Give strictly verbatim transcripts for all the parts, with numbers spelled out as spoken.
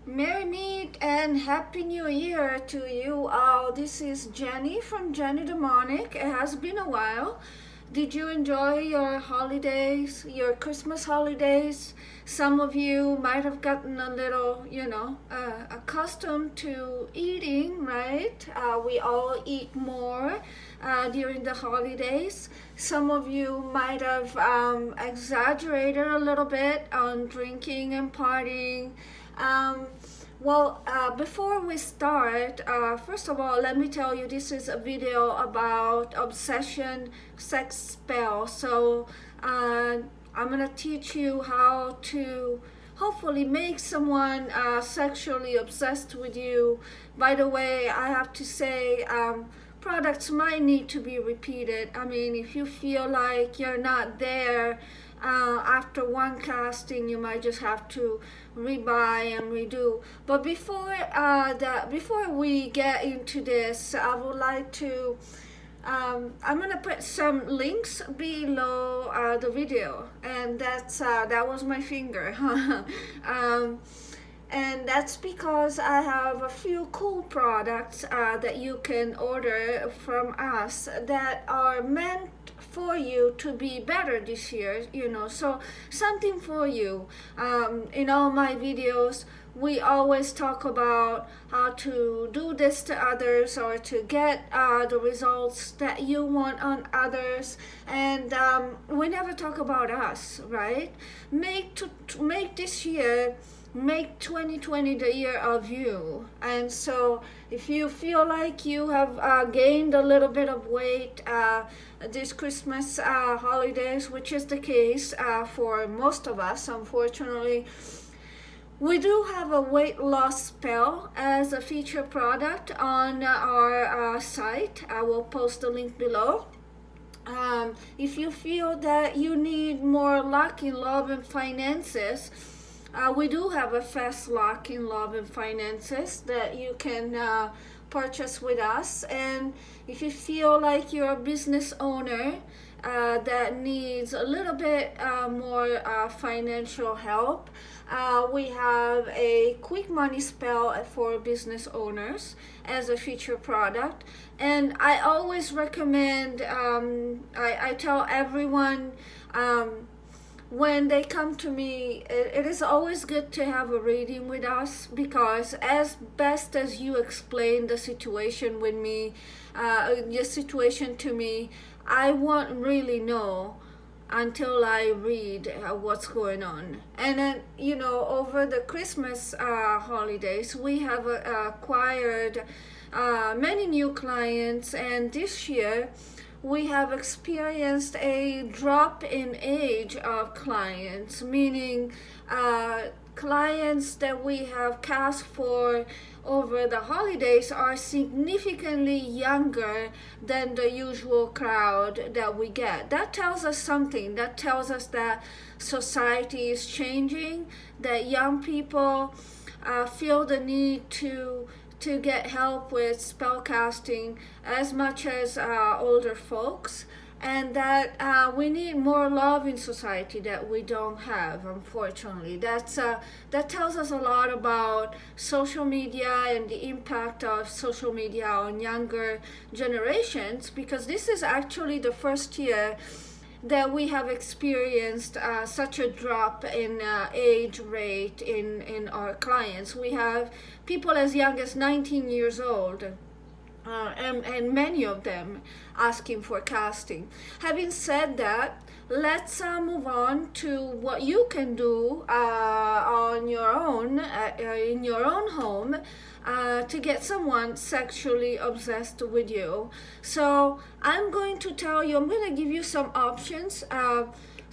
Merry meet and Happy New Year to you all. This is Jenny from Jenny Demonic. It has been a while. Did you enjoy your holidays, your Christmas holidays? Some of you might have gotten a little, you know, uh, accustomed to eating, right? Uh, we all eat more uh, during the holidays. Some of you might have um, exaggerated a little bit on drinking and partying. Um, well, uh, before we start, uh, first of all, let me tell you this is a video about obsession sex spell. So uh, I'm going to teach you how to hopefully make someone uh, sexually obsessed with you. By the way, I have to say, um, products might need to be repeated. I mean, if you feel like you're not there, Uh, after one casting, you might just have to rebuy and redo. But before uh, that, before we get into this, I would like to. Um, I'm gonna put some links below uh, the video, and that's uh, that was my finger. um, And that's because I have a few cool products uh, that you can order from us that are meant for you to be better this year, you know, so something for you. Um, in all my videos, we always talk about how to do this to others or to get uh, the results that you want on others, and um, we never talk about us, right? Make to, to make this year, make twenty twenty the year of you. And so if you feel like you have uh, gained a little bit of weight uh, this Christmas uh, holidays, which is the case uh, for most of us, unfortunately, we do have a weight loss spell as a feature product on our uh, site. I will post the link below. Um, if you feel that you need more luck in love and finances, Uh, we do have a fast lock in love and finances that you can uh, purchase with us. And if you feel like you're a business owner uh, that needs a little bit uh, more uh, financial help, uh, we have a quick money spell for business owners as a feature product. And I always recommend, um, I, I tell everyone, um, when they come to me, it, it is always good to have a reading with us, because as best as you explain the situation with me, uh, your situation to me, I won't really know until I read uh, what's going on. And then, you know, over the Christmas uh, holidays, we have uh, acquired uh, many new clients, and this year, we have experienced a drop in age of clients, meaning uh, clients that we have cast for over the holidays are significantly younger than the usual crowd that we get. That tells us something. That tells us that society is changing, that young people uh, feel the need to to get help with spell casting as much as uh, older folks, and that uh, we need more love in society that we don't have, unfortunately. That's uh, that tells us a lot about social media and the impact of social media on younger generations, because this is actually the first year that we have experienced uh, such a drop in uh, age rate in, in our clients. We have people as young as nineteen years old, uh, and, and many of them asking for casting. Having said that, let's uh, move on to what you can do uh, on your own, uh, in your own home, uh, to get someone sexually obsessed with you. So I'm going to tell you, I'm going to give you some options. Uh,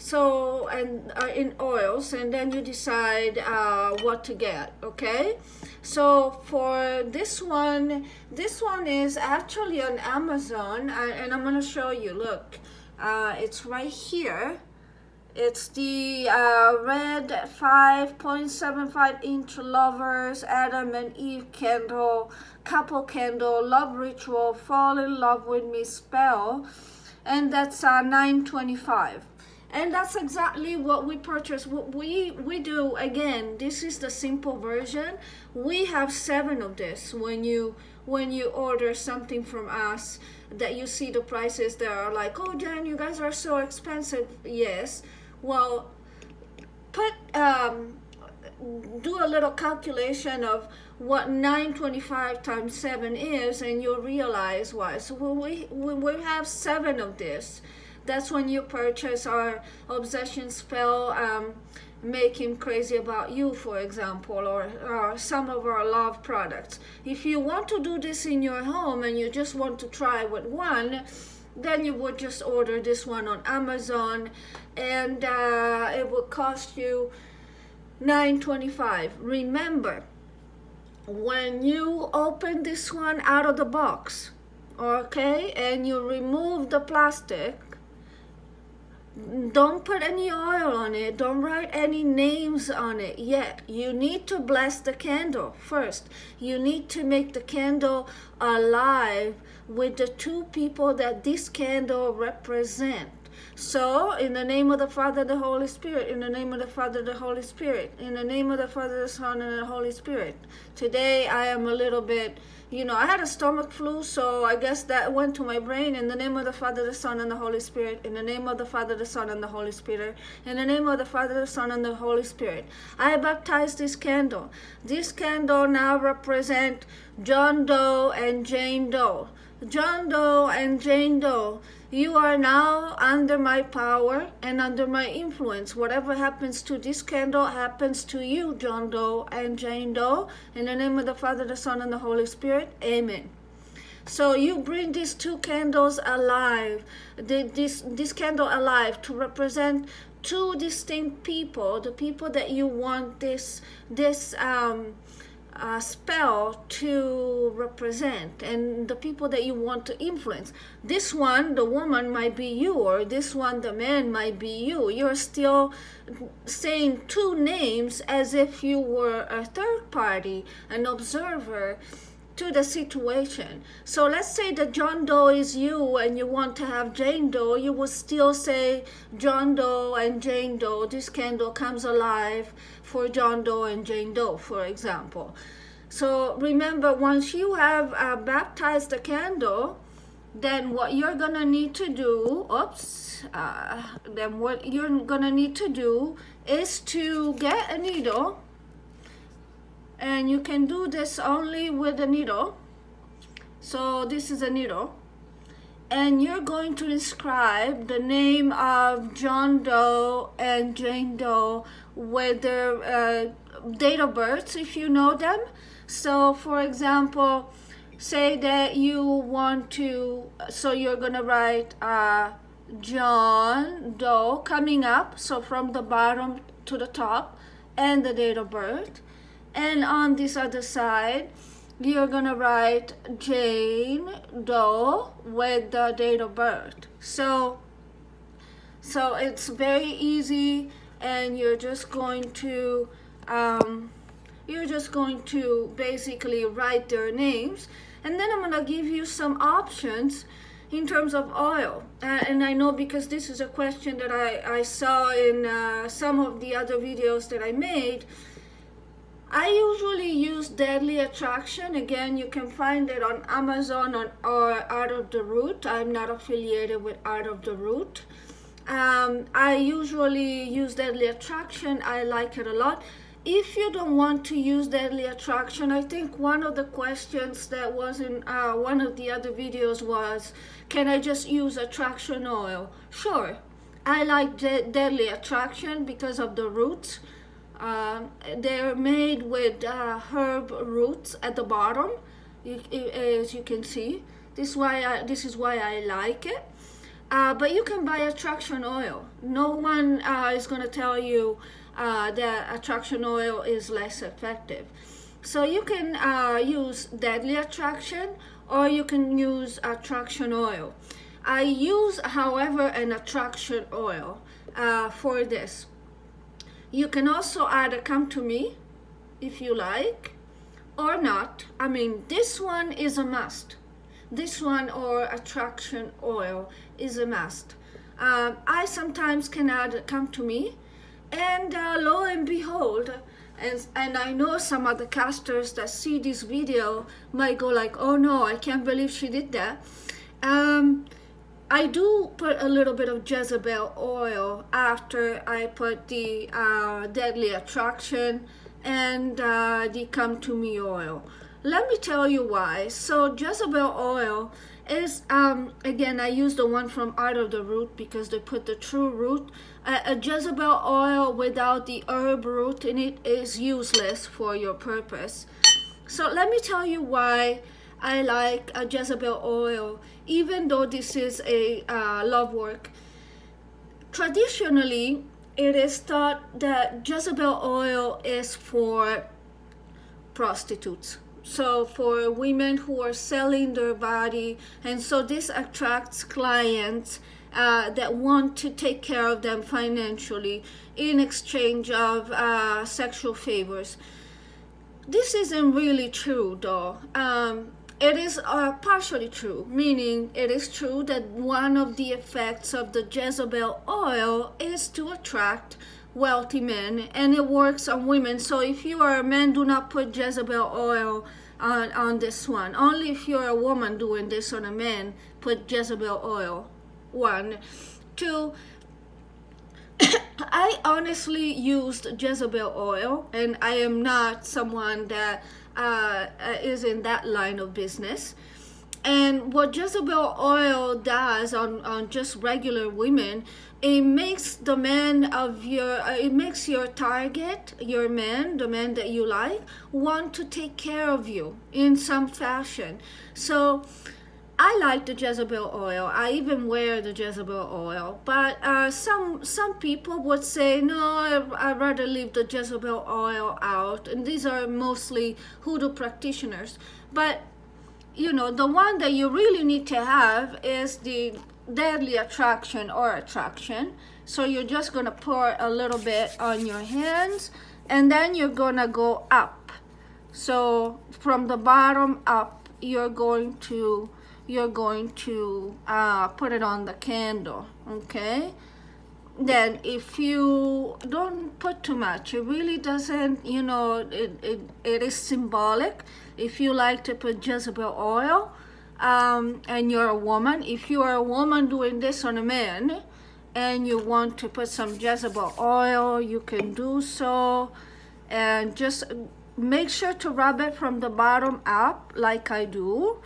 so and uh, in oils, and then you decide uh, what to get. Okay, so for this one, this one is actually on Amazon, and, and I'm going to show you. Look, uh, it's right here. It's the uh, red five point seven five inch lovers Adam and Eve candle, couple candle, love ritual, fall in love with me spell, and that's uh, nine twenty-five. And that's exactly what we purchase. What we we do, again, this is the simple version. We have seven of this. When you when you order something from us, that you see the prices that are like, oh Jen, you guys are so expensive. Yes, well, put um do a little calculation of what nine twenty-five times seven is, and you'll realize why. So when we when we have seven of this, that's when you purchase our obsession spell, um, Make Him Crazy About You, for example, or, or some of our love products. If you want to do this in your home and you just want to try with one, then you would just order this one on Amazon, and uh, it would cost you nine twenty-five. Remember, when you open this one out of the box, okay, and you remove the plastic, don't put any oil on it. Don't write any names on it yet. You need to bless the candle first. You need to make the candle alive with the two people that this candle represents. So, in the name of the Father, the Holy Spirit, in the name of the Father, the Holy Spirit, in the name of the Father, the Son, and the Holy Spirit. Today, I am a little bit, you know, I had a stomach flu, so I guess that went to my brain. In the name of the Father, the Son, and the Holy Spirit, in the name of the Father, the Son, and the Holy Spirit, in the name of the Father, the Son, and the Holy Spirit. I baptize this candle. This candle now represents John Doe and Jane Doe. John Doe and Jane Doe, you are now under my power and under my influence. Whatever happens to this candle happens to you, John Doe and Jane Doe. In the name of the Father, the Son, and the Holy Spirit. Amen. So you bring these two candles alive, the, this, this candle alive to represent two distinct people, the people that you want this, this, um, Uh, spell to represent, and the people that you want to influence. This one, the woman, might be you, or this one, the man, might be you. You're still saying two names as if you were a third party, an observer to the situation. So let's say that John Doe is you and you want to have Jane Doe, you would still say John Doe and Jane Doe. This candle comes alive for John Doe and Jane Doe, for example. So remember, once you have uh, baptized the candle, then what you're gonna need to do, oops, uh, then what you're gonna need to do is to get a needle. And you can do this only with a needle. So this is a needle. And you're going to inscribe the name of John Doe and Jane Doe with their uh, date of birth, if you know them. So for example, say that you want to, so you're gonna write uh, John Doe coming up, so from the bottom to the top, and the date of birth. And on this other side, you're gonna write Jane Doe with the date of birth. So, so it's very easy, and you're just going to, um, you're just going to basically write their names. And then I'm gonna give you some options in terms of oil. Uh, and I know because this is a question that I, I saw in uh, some of the other videos that I made. I usually use Deadly Attraction. Again, you can find it on Amazon on, or Art of the Root. I'm not affiliated with Art of the Root. Um, I usually use Deadly Attraction. I like it a lot. If you don't want to use Deadly Attraction, I think one of the questions that was in uh, one of the other videos was, can I just use attraction oil? Sure. I like De Deadly Attraction because of the roots. Um, they're made with uh, herb roots at the bottom, you, as you can see. This is why I, this is why I like it. Uh, but you can buy attraction oil. No one uh, is going to tell you uh, that attraction oil is less effective. So you can uh, use Deadly Attraction, or you can use attraction oil. I use, however, an attraction oil uh, for this. You can also add a Come To Me if you like, or not. I mean, this one is a must. This one, or attraction oil, is a must. um, I sometimes cannot come to me, and uh, lo and behold, and, and I know some of the casters that see this video might go like, oh no, I can't believe she did that. Um, I do put a little bit of Jezebel oil after I put the uh, Deadly Attraction and uh, the Come To Me oil. Let me tell you why. So Jezebel oil is, um, again, I use the one from Art of the Root because they put the true root. Uh, a Jezebel oil without the herb root in it is useless for your purpose. So let me tell you why I like a Jezebel oil, even though this is a uh, love work. Traditionally, it is thought that Jezebel oil is for prostitutes. So for women who are selling their body, and so this attracts clients uh, that want to take care of them financially in exchange of uh, sexual favors. This isn't really true though. Um, it is uh, partially true, meaning it is true that one of the effects of the Jezebel oil is to attract wealthy men, and it works on women. So if you are a man, do not put Jezebel oil on, on this one. Only if you're a woman doing this on a man, put Jezebel oil. One. Two, I honestly used Jezebel oil, and I am not someone that uh, is in that line of business. And what Jezebel oil does on, on just regular women, it makes the man of your, uh, it makes your target, your man, the man that you like, want to take care of you in some fashion. So I like the Jezebel oil. I even wear the Jezebel oil. But uh, some some people would say, no, I, I'd rather leave the Jezebel oil out. And these are mostly hoodoo practitioners. But you know, the one that you really need to have is the Deadly Attraction or Attraction. So you're just gonna pour a little bit on your hands, and then you're gonna go up. So from the bottom up, you're going to you're going to uh, put it on the candle, okay? Then if you don't put too much, it really doesn't, you know, it, it, it is symbolic. If you like to put Jezebel oil, um, and you're a woman, if you are a woman doing this on a man, and you want to put some Jezebel oil, you can do so. And just make sure to rub it from the bottom up, like I do.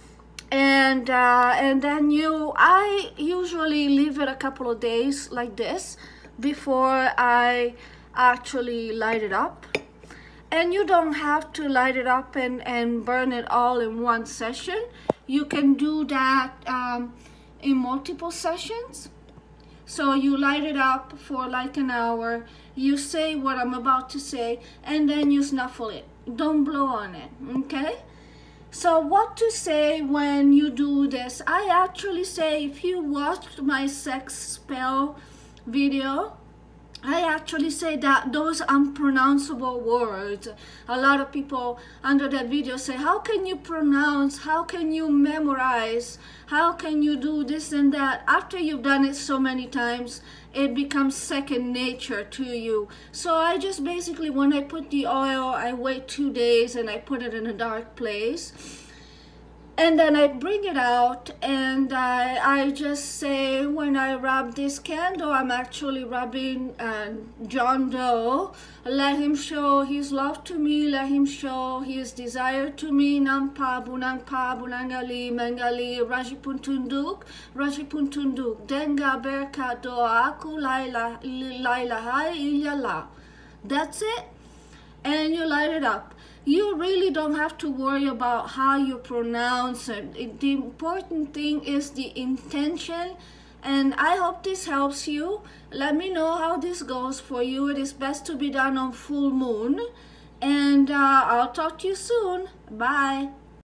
And uh, and then you, I usually leave it a couple of days like this before I actually light it up. And you don't have to light it up and, and burn it all in one session. You can do that um, in multiple sessions. So you light it up for like an hour, you say what I'm about to say, and then you snuffle it. Don't blow on it, okay? So what to say when you do this? I actually say, if you watched my sex spell video, I actually say that those unpronounceable words. A lot of people under that video say, how can you pronounce, how can you memorize, how can you do this and that? After you've done it so many times, it becomes second nature to you. So I just basically, when I put the oil, I wait two days and I put it in a dark place. And then I bring it out, and I, I just say, when I rub this candle, I'm actually rubbing uh, John Doe. Let him show his love to me, let him show his desire to me. Nampa, bunangpa, bunangali, mangali, rajipuntunduk, rajipuntunduk, denga berka doa, aku laila, laila hai ilyala. That's it. And you light it up. You really don't have to worry about how you pronounce it. The important thing is the intention, and I hope this helps you. Let me know how this goes for you. It is best to be done on full moon, and uh, I'll talk to you soon. Bye.